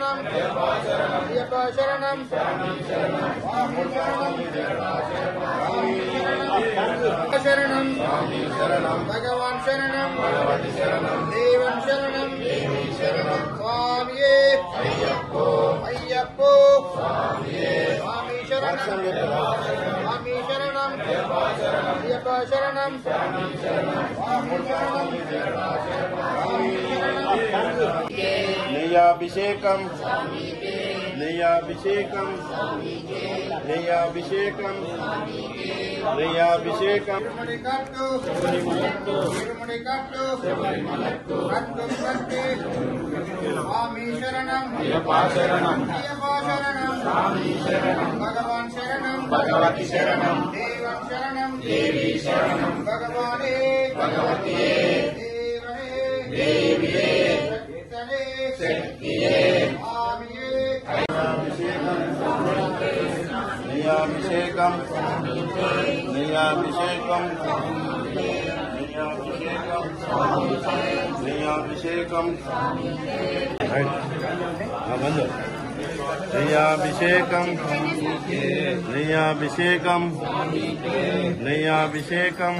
శరణం అయ్యప్ప శరణం స్వామి శరణం శరణం భగవాన్ శరణం దేవం శరణం స్వామియే అయ్యప్పో స్వామి శరణం స్వామి శరణం అయ్యప్ప శరణం నెయ్యాభిషేకం నెయ్యాభిషేకం నెయ్యాభిషేకం నెయ్యాభిషేకం స్వామి శరణం అయ్యప్ప శరణం స్వామి శరణం భగవాన్ శరణం భగవతి శరణం దేవం శరణం దేవి శరణం భగవానే భగవతియే దేవియే శక్తియే స్వామియే నెయ్యాభిషేకం నెయ్యాభిషేకం నెయ్యాభిషేకం బంధు నెయ్యాభిషేకం నెయ్యాభిషేకం నెయ్యాభిషేకం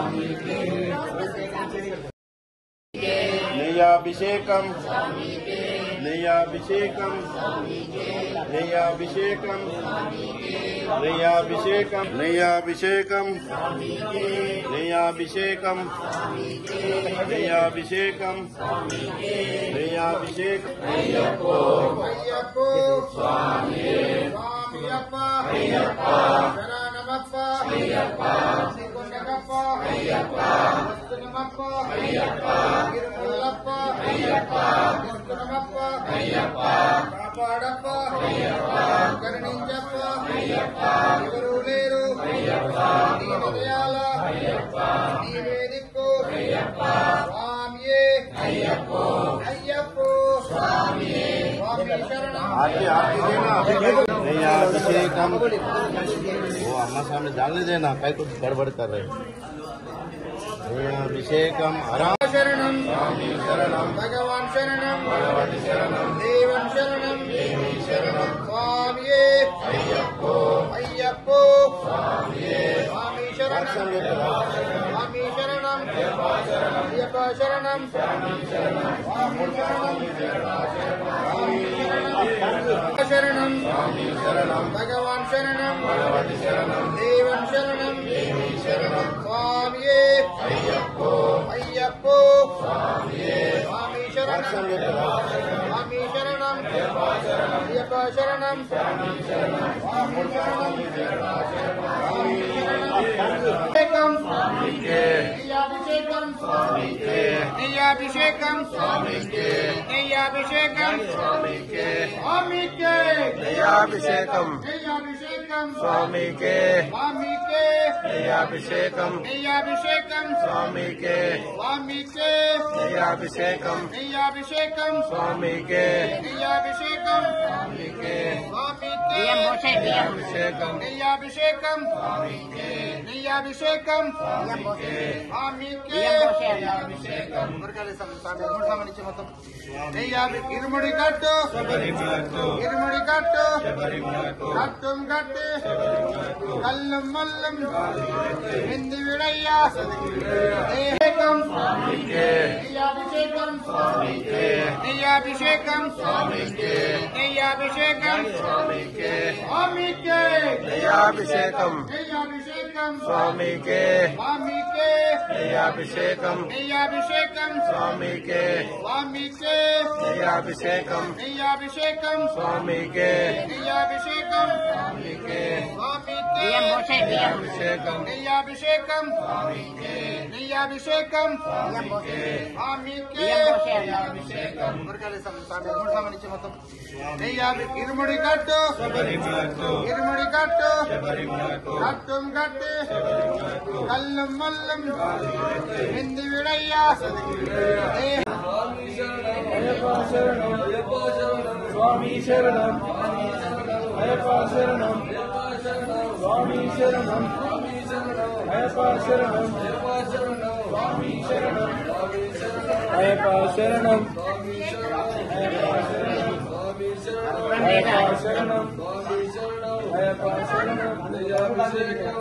నెయ్యాభిషేకం నెయ్యాభిషేకం నెయ్యాభిషేకం నెయ్యాభిషేకం నెయ్యాభిషేకం నెయ్యాభిషేకం నెయ్యాభిషేకం నెయ్యాభిషేకం అయ్యప్పో స్వామియే స్వామియప్ప అయ్యప్ప శరణమప్ప అయ్యప్ప శ్రీకొండగప్ప అయ్యప్ప వస్తునమప్ప అయ్యప్ప తిరుమలప్ప అయ్యప్ప వస్తునమప్ప అయ్యప్ప కాపాడప్ప అయ్యప్ప కరుణించప్ప అయ్యప్ప ఎవరు లేరు అయ్యప్ప నీ హృదయాల అయ్యప్ప నీవే దిక్కు అయ్యప్ప స్వామియే అయ్యప్పో అయ్యప్పో స్వామియే స్వామి శరణం आरती आरती देना नेయ్యాభిషేకం वो अम्मा सामने जाने देना कहीं कुछ गड़बड़ कर रहे नेయ్యాభిషేకం आराम శరణం स्वामी शरणम భగవాన్ శరణం भगवती शरणम దేవం శరణం देवी शरणम స్వామియే अय्यप्पो అయ్యప్పో स्वामिये స్వామి శరణం స్వామి శరణం అయ్యప్ప శరణం స్వామి శరణం स्वामी शरणम భగవాన్ శరణం भगवती शरणम దేవం శరణం देवी शरणम స్వామియే अय्यप्पो అయ్యప్పో स्वामिये స్వామి శరణం స్వామి శరణం అయ్యప్ప శరణం అభిషేకం स्वामीके నెయ్యాభిషేకం स्वामीके నెయ్యాభిషేకం स्वामीके నెయ్యాభిషేకం स्वामीके స్వామికే నెయ్యాభిషేకం నెయ్యాభిషేకం స్వామికే స్వామికే నెయ్యాభిషేకం నెయ్యాభిషేకం స్వామికే స్వామికే నెయ్యాభిషేకం నెయ్యాభిషేకం స్వామికే నెయ్యాభిషేకం స్వామికే స్వామికే నెయ్యాభిషేకం నెయ్యాభిషేకం స్వామికే నెయ్యాభిషేకం స్వామికే స్వామికే నెయ్యాభిషేకం ఇరుముడి కట్టు శబరిమలకు ఇరుముడి కట్టు శబరిమలకు కట్టుం కట్టి కల్లం మల్లం ఎంది విడయ్యా దేహం స్వామికే నెయ్యాభిషేకం స్వామికే నెయ్యాభిషేకం స్వామికే నెయ్యాభిషేకం స్వామికే స్వామికే నెయ్యాభిషేకం నెయ్యాభిషేకం స్వామికే స్వామికే నెయ్యాభిషేకం నెయ్యాభిషేకం స్వామికే స్వామికే నెయ్యాభిషేకం నెయ్యాభిషేకం స్వామికే నెయ్యాభిషేకం స్వామికే స్వామికే నెయ్యాభిషేకం నెయ్యాభిషేకం స్వామికే నెయ్యాభిషేకం స్వామికే స్వామికే నెయ్యాభిషేకం ఇరుముడి కట్టు శబరిమలకు ఇరుముడి కట్టు శబరిమలకు కట్టుం కట్టి కల్లం మల్లం ఎంది విడయ్యా స్వామి శరణం అయ్యప్ప శరణం స్వామి శరణం అయ్యప్ప శరణం స్వామి శరణం అయ్యప్ప శరణం అయ్యప్ప శరణం అయ్యప్ప శరణం అయ్యప్ప శరణం దయాభిషేకం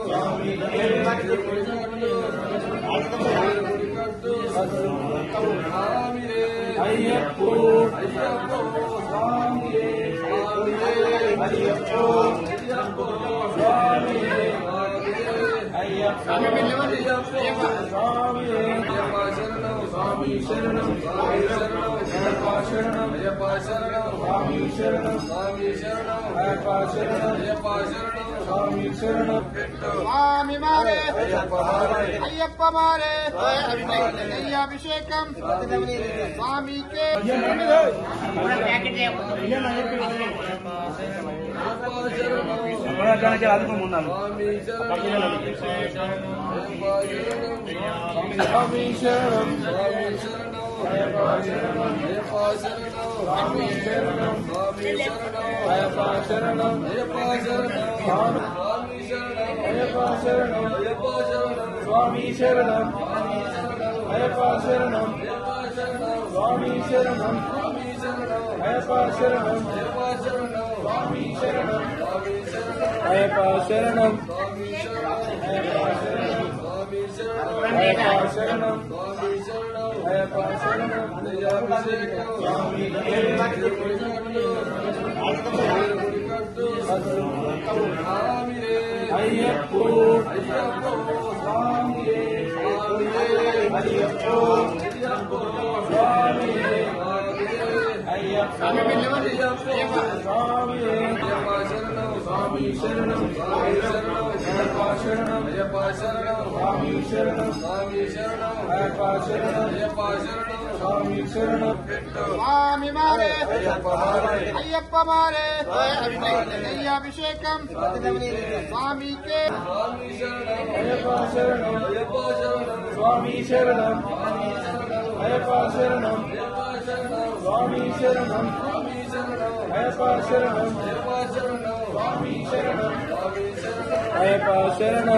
అయ్యప్పో స్వామియే అయ్యప్పో స్వామియే అయ్యప్ప స్వామియే స్వామి శరణం అయ్యప్ప శరణం స్వామి శరణం అయ్యప్ప శరణం స్వామి శరణం స్వామి మారే అయ్యప్ప అయ్యప్ప మారే నెయ్యాభిషేకం స్వామికే అందుకోమున్నాను స్వామి శరణం అయ్యప్ప శరణం స్వామి శరణం అయ్యప్ప శరణం అయ్యప్ప శరణం స్వామి శరణం అయ్యప్ప శరణం స్వామి శరణం అయ్యప్ప శరణం స్వామి శరణం అయ్యప్ప శరణం అయ్యప్ప శరణం అయ్యప్ప శరణం దయాభిషేకం అయ్యప్పో స్వామియే అయ్యప్పో స్వామియే అయ్యప్ప స్వామియే స్వామి శరణం అయ్యప్ప శరణం స్వామి శరణం అయ్యప్ప శరణం స్వామి శరణం స్వామి మారే అయ్యప్ప అయ్యప్ప మారే నెయ్యాభిషేకం స్వామికే అయ్యప్ప శరణం స్వామి శరణం అయ్యప్ప శరణం స్వామి శరణం అయ్యప్ప శరణం స్వామి శరణం అయ్యప్ప శరణం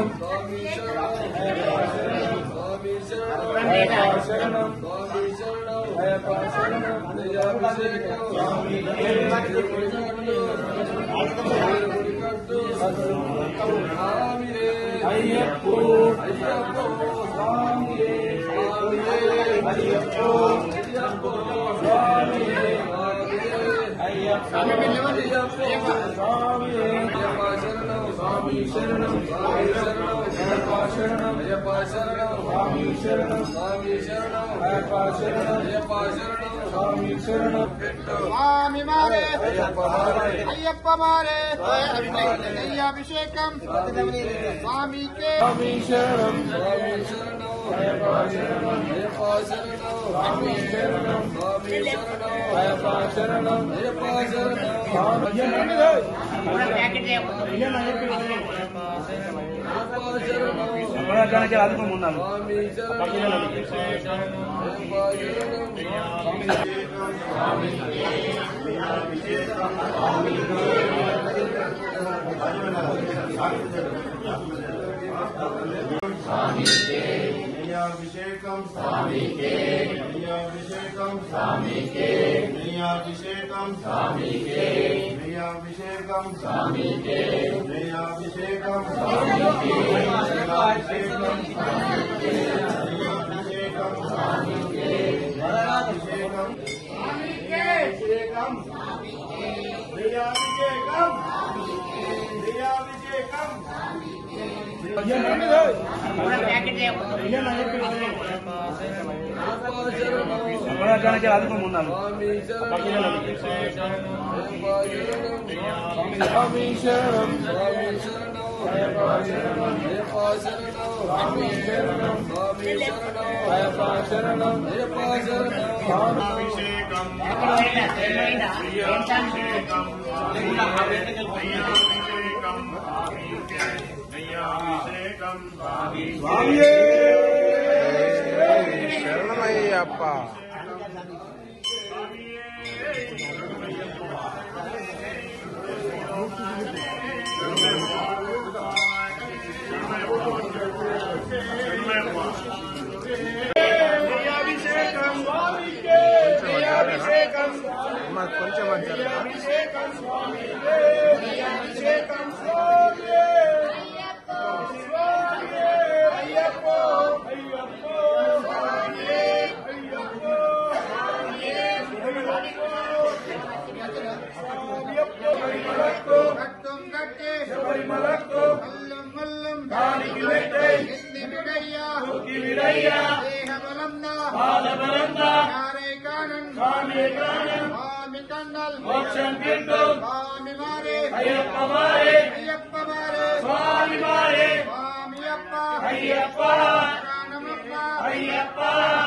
అయ్యప్ప శరణం అయ్యప్ప శరణం దయాభిషేకం అయ్యప్పో స్వామియే అయ్యప్పో స్వామియే అయ్యప్ప స్వామియే స్వామి శరణం అయ్యప్ప శరణం స్వామి శరణం అయ్యప్ప శరణం స్వామి శరణం స్వామి మారే అయ్యప్ప అయ్యప్ప మారే నెయ్యాభిషేకం స్వామికే స్వామి శరణం అయ్యప్ప శరణం స్వామి శరణం అయ్యప్ప శరణం అందుకోమున్నాను నెయ్యాభిషేకం స్వామికే నెయ్యాభిషేకం స్వామికే నెయ్యాభిషేకం స్వామికే నెయ్యాభిషేకం స్వామికే నెయ్యాభిషేకం స్వామికే నెయ్యాభిషేకం స్వామికే నెయ్యాభిషేకం స్వామికే నెయ్యాభిషేకం నెయ్యాభిషేకం నెయ్యాభిషేకం అందుకోమున్నాను స్వామి శరణం అయ్యప్ప శరణం స్వామి శరణం అయ్యప్ప శరణం అభిషేకం స్వామియే శరణమయ్యప్ప కొంచెం అభిషేకం స్వామికే అభిషేకం స్వామికే స్వామికే అయ్యప్ప అయ్యప్ప స్వామికే అయ్యప్ప కట్టం కట్టే శబరిమలకు మల్లం మల్లం దానికి వెట్టై విడయ్యా దేహబలందా పాదబలందా యారే కానం స్వామి కానం స్వామి కన్నల్ మోక్షం కిట్టం స్వామి మారే అయ్యప్ప మారే అయ్యప్ప మారే స్వామి మారే స్వామి అప్ప అయ్యప్ప ప్రాణమప్ప అయ్యప్ప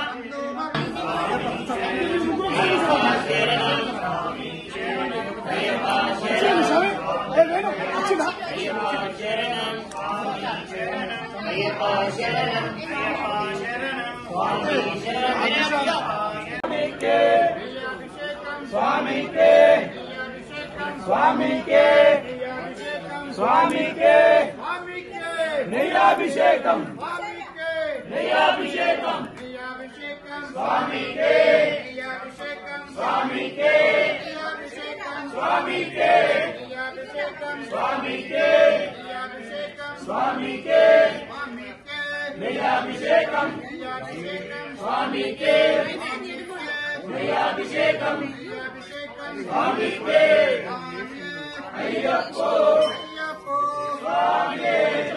స్వామికే స్వామికే స్వామికే నెయ్యాభిషేకం నెయ్యాభిషేకం స్వామికే స్వామికే స్వామికే స్వామికే స్వామికే నెయ్యాభిషేకం స్వామికే నెయ్యాభిషేకం స్వామికే అయ్యప్ప స్వామికే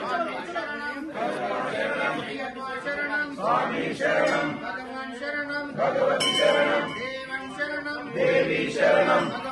స్వామి శరణం భగవాన్ శరణం భగవతి శరణం దేవన్ శరణం దేవి శరణం